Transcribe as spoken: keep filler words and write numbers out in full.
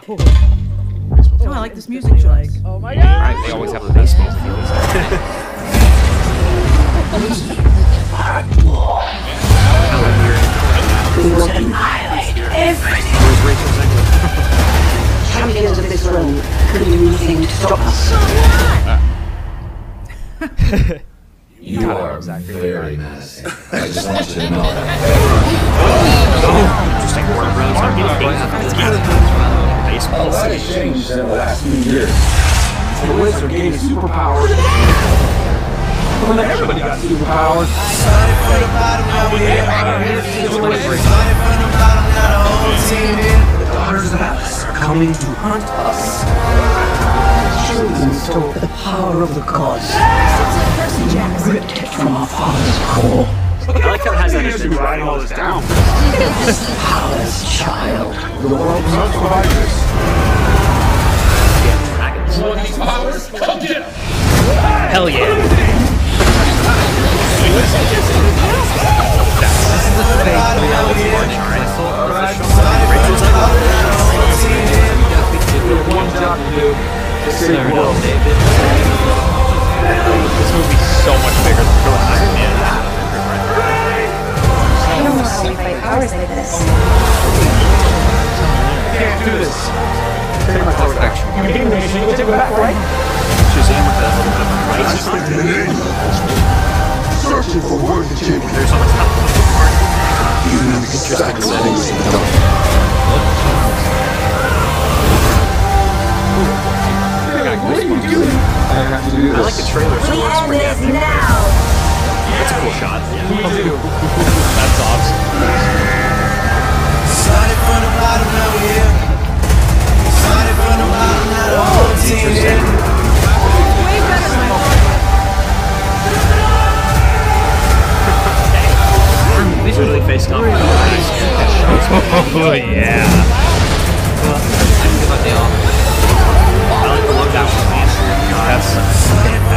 Oh, I like this music choice. Oh my god! Right, they always have the baseball fields. We will annihilate everything. Champions of this realm can do nothing to stop us. You are very menacing. I just want you to know that. Interesting word, bro. A lot has changed in the last few years. The wizard gained superpowers. Well, everybody got superpowers. Started from the bottom, now we're here. Started from the bottom, now the whole team here. The daughters of Atlas are coming to hunt us. Children stole the power of the gods. Ripped it from our father's core. I like how it has that as writing all this down. Powerless child. The world must survive this. Hell yeah. One job to do. Just say There we well, go, David. This movie's so much bigger than Iron Man. I don't know how we fight powers like this. can't do this. Take my protection. You gave me a you can take it back, right? Shazam with that little bit of a Searching for worthy champions. There's so much stuff. Even in the exact settings of the dark. What are you doing? I have to do this. I like the trailer so much. We end this now. It's a cool shot. Yeah. We do. That's awesome. Started from the bottom, now we're here. Started from the bottom, now the whole team here. Way better than I thought. These are really face comp. Oh yeah. I like the look down from the That's